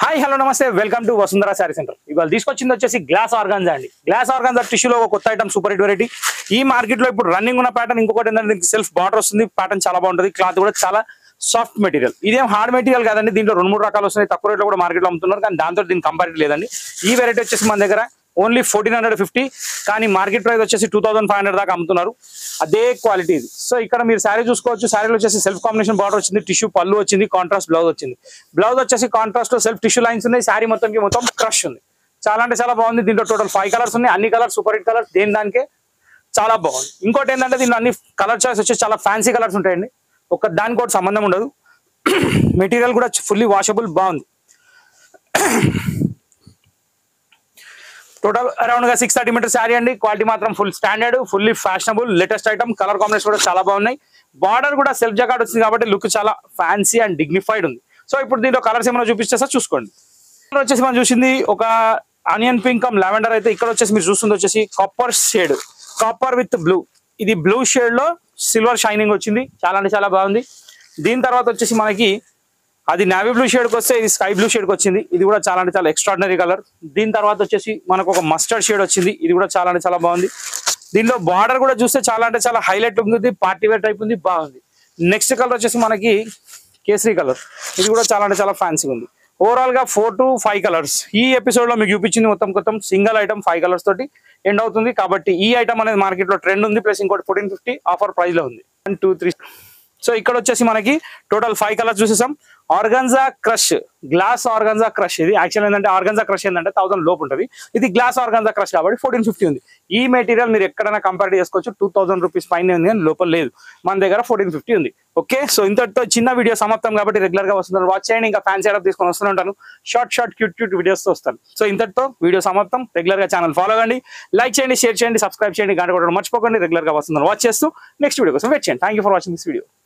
Hi hello నమస్తే welcome to Vasundhara sari centre. ఇవాళ తీసుకొచ్చింది వచ్చేసి గ్లాస్ ఆర్గాన్జా అండి. గ్లాస్ ఆర్గాన్జా టిష్యూలో ఒక కొత్త ఐటమ్, సూపర్ హిట్ వెరైటీ. ఈ మార్కెట్ లో ఇప్పుడు రన్నింగ్ ఉన్న ప్యాటర్న్. ఇంకొకటి ఏంటంటే దీనికి సెల్ఫ్ బార్డర్ వస్తుంది. ప్యాటర్న్ చాలా బాగుంటుంది. క్లాత్ కూడా చాలా సాఫ్ట్ మెటీరియల్. ఇదేం హార్డ్ మెటీరియల్ కాదండి. దీంట్లో 2-3 రకాలు వస్తున్నాయి. తక్కువ రేట్లో కూడా మార్కెట్ లో అమ్ముతున్నారు, కానీ దాంతో దీనికి కంపారిటీ లేదండి. ఈ వెరైటీ వచ్చేసి మన దగ్గర ఓన్లీ 1450, కానీ మార్కెట్ ప్రైస్ వచ్చేసి 2500 దాకా అమ్ముతున్నారు. అదే క్వాలిటీ ఇది. సో ఇక్కడ మీరు శారీ చూసుకోవచ్చు. శారీలో వచ్చేసి సెల్ఫ్ కాంబినేషన్ బార్డర్ వచ్చింది, టిష్యూ పళ్ళు వచ్చింది, కాంట్రాస్ట్ బ్లౌజ్ వచ్చింది. బ్లౌజ్ వచ్చేసి కాంట్రాస్ట్ లో సెల్ఫ్ టిష్యూ లైన్స్ ఉన్నాయి. శారీ మొత్తం క్రష్ ఉంది. చాలా అంటే చాలా బాగుంది. దీంట్లో టోటల్ 5 కలర్స్ ఉన్నాయి. అన్ని కలర్స్ సూపర్ హిట్ కలర్స్. దానికే చాలా బాగుంది. ఇంకోటి ఏంటంటే దీంట్లో అన్ని కలర్ చాయిస్ వచ్చేసి చాలా ఫ్యాన్సీ కలర్స్ ఉంటాయండి. ఒక దానికోటి సంబంధం ఉండదు. మెటీరియల్ కూడా ఫుల్లీ వాషబుల్, బాగుంది. టోటల్ అరౌండ్ గా 630 మీటర్స్ శారీ అండి. క్వాలిటీ మాత్రం full standard, fully fashionable, latest item. Colour combination కూడా చాలా బాగున్నాయి. బార్డర్ కూడా సెల్ఫ్ జకార్డ్ వచ్చింది కాబట్టి లుక్ చాలా ఫ్యాన్సీ అండ్ డిగ్నిఫైడ్ ఉంది. సో ఇప్పుడు దీంట్లో కలర్స్ ఏమైనా చూపిస్తే చూసుకోండి. ఇక్కడ వచ్చేసి మనం చూసింది ఒక ఆనియన్ పింక్ లావెండర్ అయితే, ఇక్కడ వచ్చేసి మీరు చూస్తుంది వచ్చేసి copper shade, copper with blue. ఇది బ్లూ షేడ్ లో సిల్వర్ షైనింగ్ వచ్చింది. చాలా అంటే చాలా బాగుంది. దీని తర్వాత వచ్చేసి మనకి అది నావీ బ్లూ షేడ్కి వస్తే ఇది స్కై బ్లూ షేడ్కి వచ్చింది. ఇది కూడా చాలా అంటే చాలా ఎక్స్ట్రాడినరీ కలర్. దీని తర్వాత వచ్చేసి మనకు ఒక మస్టర్డ్ షేడ్ వచ్చింది. ఇది కూడా చాలా అంటే చాలా బాగుంది. దీనిలో బార్డర్ కూడా చూస్తే చాలా అంటే చాలా హైలైట్ ఉంది. పార్టీ వేర్ టైప్ ఉంది, బాగుంది. నెక్స్ట్ కలర్ వచ్చేసి మనకి కేసరీ కలర్. ఇది కూడా చాలా అంటే చాలా ఫ్యాన్సీగా ఉంది. ఓవరాల్ గా 4 to 5 కలర్స్. ఈ ఎపిసోడ్ లో మీకు చూపించింది మొత్తం సింగిల్ ఐటమ్ 5 కలర్స్ తోటి ఎండ్ అవుతుంది. కాబట్టి ఈ ఐటమ్ అనేది మార్కెట్ లో ట్రెండ్ ఉంది. ప్లస్ ఇంకోటి 1450 ఆఫర్ ప్రైస్ లో ఉంది. 1 2 3. సో ఇక్కడ వచ్చేసి మనకి టోటల్ 5 కలర్స్ చూసేసాం. Organza crush, glass organza crush. ఇది యాక్చువల్ ఏంటంటే ఆర్గాన్జా క్రష్ ఏంటంటే 1000 లోపు ఉంటుంది. ఇది గ్లాస్ ఆర్గాన్జా క్రష్ కాబట్టి 1450 ఉంది. ఈ మెటీరియల్ మీరు ఎక్కడైనా కంపేర్ చేసుకోవచ్చు. 2000 రూపీస్ పైన ఉంది, కానీ లోపల లేదు. మన దగ్గర 1450 ఉంది. ఓకే, సో ఇంతటితో చిన్న వీడియో సమాప్తం. కాబట్టి రెగ్యులర్ గా వస్తున్నారు, వాచ్ చేయండి. ఇంకా ఫ్యాన్సీ ఐటమ్ తీసుకొని వస్తూనే ఉంటాను. షార్ట్ క్యూట్ వీడియోస్ తో వస్తాను. సో ఇంతటితో వీడియో సమాప్తం. రెగ్యులర్ గా ఛానల్ ఫాలో అవ్వండి, లైక్ చేయండి, షేర్ చేయండి, సబ్స్క్రైబ్ చేయండి, గంట కొట్టడం మర్చిపోకండి. రెగ్యులర్ గా వస్తున్నారు, వాచ్ చేస్తూ నెక్స్ట్ వీడియో కోసం వెయిట్ చేయండి. Thank you for watching this video.